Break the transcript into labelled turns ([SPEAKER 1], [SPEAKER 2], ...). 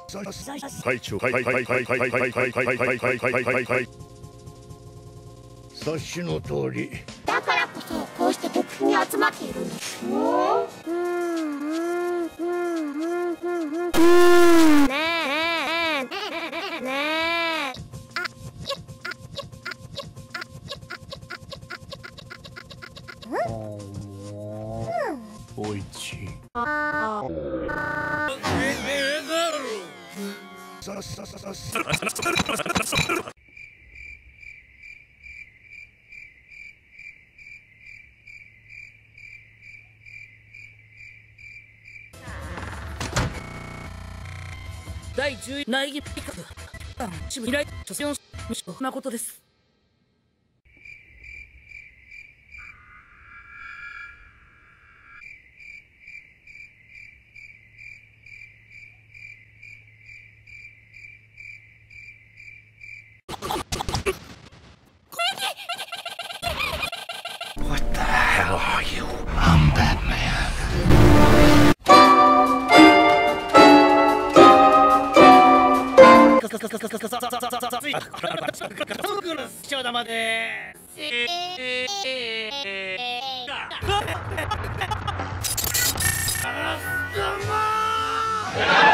[SPEAKER 1] 会長はい察しの通り。
[SPEAKER 2] だからこそこうして僕に集まっているんです。ねえねえ。
[SPEAKER 1] おいち。
[SPEAKER 3] 第10位苗木ピカブ支部依頼所詮誠です。
[SPEAKER 1] What the hell are you? I'm Batman.
[SPEAKER 3] ちょうだまで。
[SPEAKER 2] あ